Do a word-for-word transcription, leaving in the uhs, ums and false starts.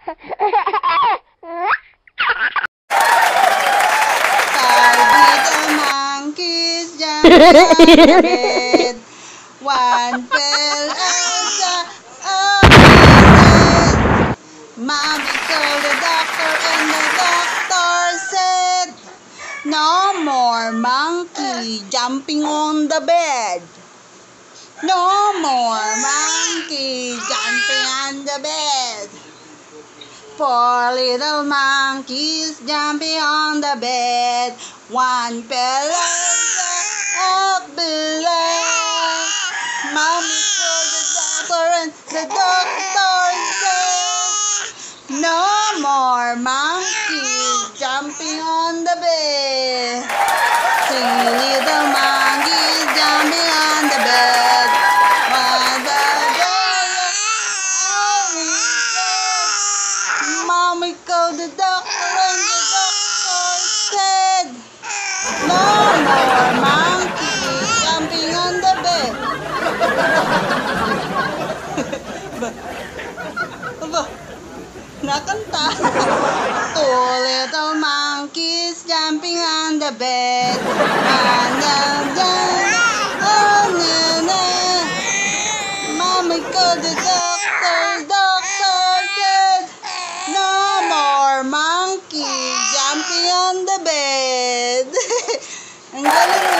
little monkeys jumping on the bed. One fell out the bed. Mommy called the doctor and the doctor said, no more monkey jumping on the bed. No more monkey jumping on the bed. Four little monkeys jumping on the bed. One fell up below. Mommy called the doctor and the doctor said, no more monkeys jumping on the bed. Three little monkeys jumping on the bed. One fell down. Mommy called the doctor and the doctor said, no more monkeys jumping on the bed. Ba, ba, nakanta. Two little monkeys jumping on the bed. And then, oh no, no. Mommy called the doctor, doctor said, no more monkeys jumping on the bed. Ang galing